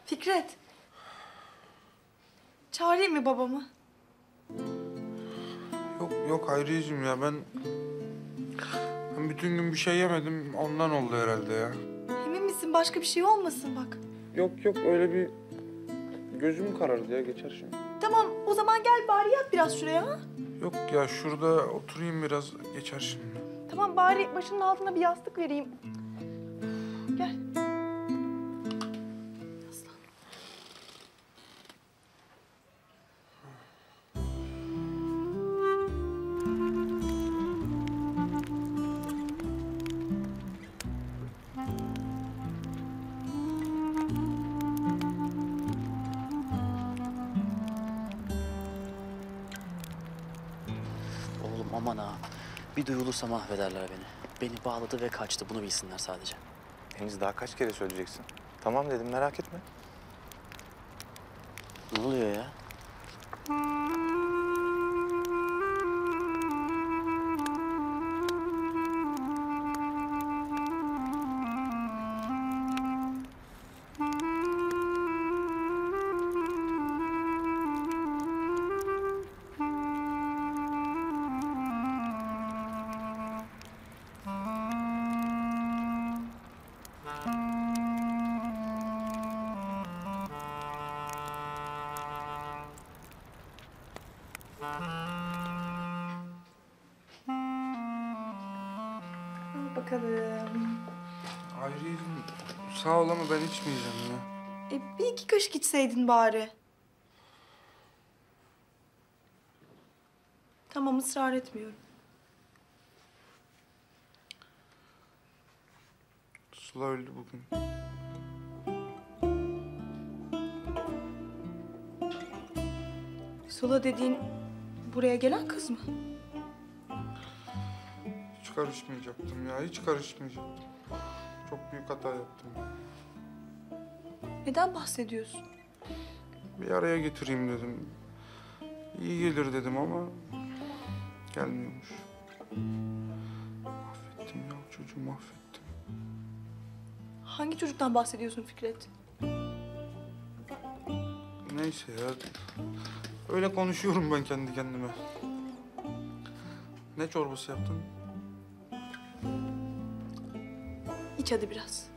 Fikret. Çağırayım mı babamı? Yok Hayriyeciğim ya ben bütün gün bir şey yemedim ondan oldu herhalde ya. Emin misin? Başka bir şey olmasın bak. Yok öyle bir gözüm karardı ya geçer şimdi. Tamam o zaman gel bari yat biraz şuraya ha. Yok ya şurada oturayım biraz geçer şimdi. Tamam bari başının altına bir yastık vereyim. Gel. Aslan. Oğlum aman ha. Bir duyulursa mahvederler beni. Beni bağladı ve kaçtı. Bunu bilsinler sadece. Deniz daha kaç kere söyleyeceksin? Tamam dedim merak etme. Ne oluyor ya? Al bakalım. Hayriyeciğim sağ ol ama ben içmeyeceğim ya. Bir iki kaşık içseydin bari. Tamam ısrar etmiyorum. Sıla öldü bugün. Sıla dediğin buraya gelen kız mı? Hiç karışmayacaktım ya hiç karışmayacaktım. Çok büyük hata yaptım. Neden bahsediyorsun? Bir araya getireyim dedim. İyi gelir dedim ama gelmiyormuş. Mahvettim ya çocuğu mahvettim. Hangi çocuktan bahsediyorsun Fikret? Neyse ya. Öyle konuşuyorum ben kendi kendime. Ne çorbası yaptın? İç hadi biraz.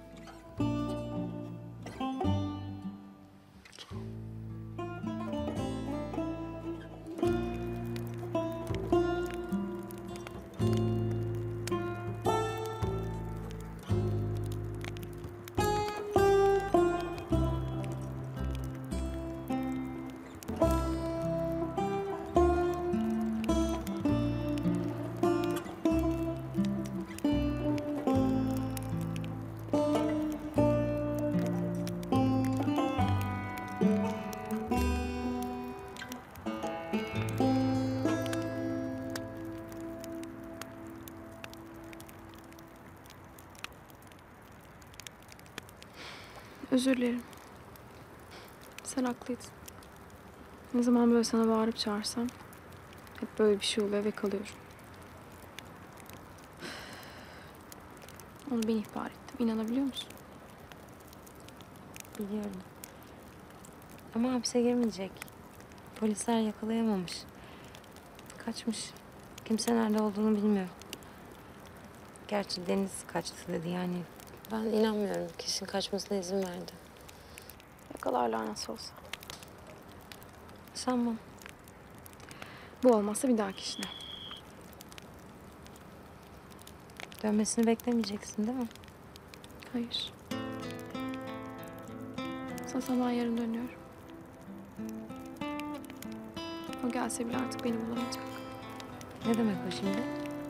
Özür dilerim. Sen haklıydın. Ne zaman böyle sana bağırıp çağırsam hep böyle bir şey oluyor ve kalıyorum. Onu ben ihbar ettim. İnanabiliyor musun? Biliyorum. Ama hapse girmeyecek. Polisler yakalayamamış. Kaçmış. Kimse nerede olduğunu bilmiyor. Gerçi Deniz kaçtı dedi yani. Ben inanmıyorum. Kesin kaçmasına izin verdi. Yakalarlar nasıl olsa. Sanmam. Bu olmazsa bir dahaki işine. Dönmesini beklemeyeceksin değil mi? Hayır. Zaten ben yarın dönüyorum. O gelse bile artık beni bulamayacak. Ne demek o şimdi?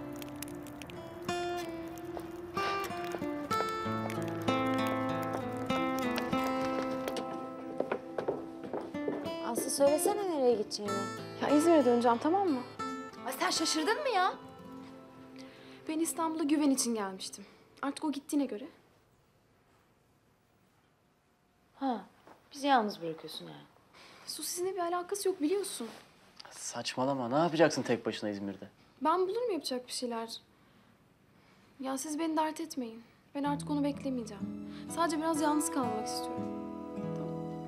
Aslı söylesene nereye gideceğini. Ya İzmir'e döneceğim, tamam mı? Ay sen şaşırdın mı ya? Ben İstanbul'a güven için gelmiştim. Artık o gittiğine göre. Ha, bizi yalnız bırakıyorsun yani. Su sizinle bir alakası yok biliyorsun. Saçmalama. Ne yapacaksın tek başına İzmir'de? Ben bulurum yapacak bir şeyler. Ya siz beni dert etmeyin. Ben artık onu beklemeyeceğim. Sadece biraz yalnız kalmak istiyorum. Tamam.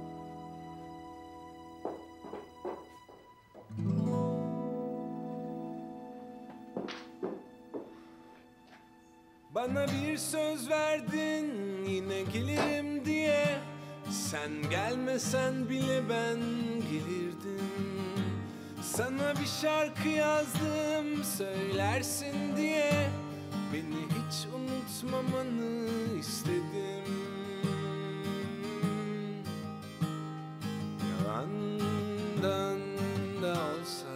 Bana bir söz verdin yine gelirim diye. Sen gelmesen bile ben gelirdim. Sana bir şarkı yazdım söylersin diye. Beni hiç unutmamanı istedim. Yalandan da olsa.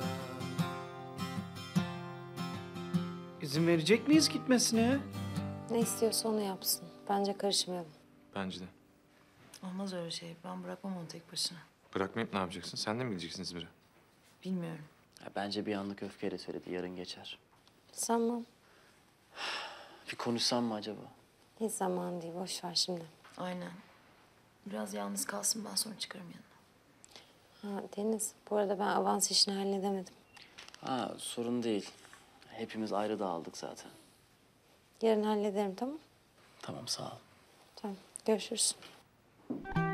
İzin verecek miyiz gitmesine? Ne istiyorsa onu yapsın. Bence karışmayalım. Bence de. Olmaz öyle şey. Ben bırakmam onu tek başına. Bırakmayıp ne yapacaksın? Sen de mi gideceksin İzmir'e? Bilmiyorum. Ya bence bir anlık öfkeyle söyledi. Yarın geçer. Sanmam. Bir konuşsam mı acaba? Hiç zaman değil. Boş ver şimdi. Aynen. Biraz yalnız kalsın, ben sonra çıkarım yanına. Ha Deniz, bu arada ben avans işini halledemedim. Ha, sorun değil. Hepimiz ayrı dağıldık zaten. Yarın hallederim, tamam? Tamam, sağ ol. Tamam, görüşürüz.